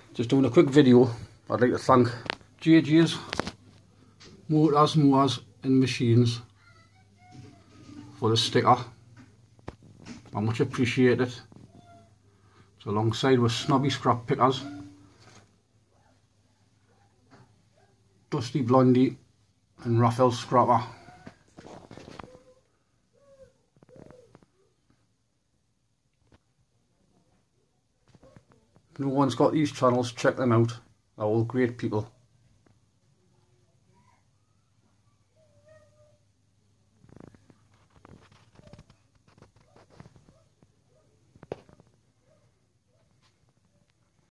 Just doing a quick video. I'd like to thank jayjays, mowers and machines for the sticker. I much appreciate it. It's alongside with Snobby Scrap Pickers, Dusty Blondie and Raphael Scrapper. If no one's got these channels, check them out. They're all great people.